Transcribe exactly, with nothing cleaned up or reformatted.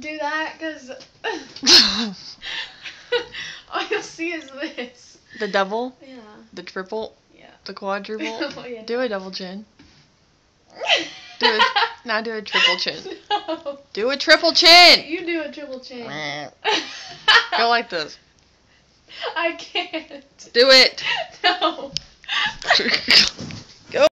do that, because all you'll see is this. The double? Yeah. The triple? Yeah. The quadruple? Oh, yeah. Do a double chin. Do a, now do a triple chin. No. Do a triple chin! You do a triple chin. Go like this. I can't. Do it! No.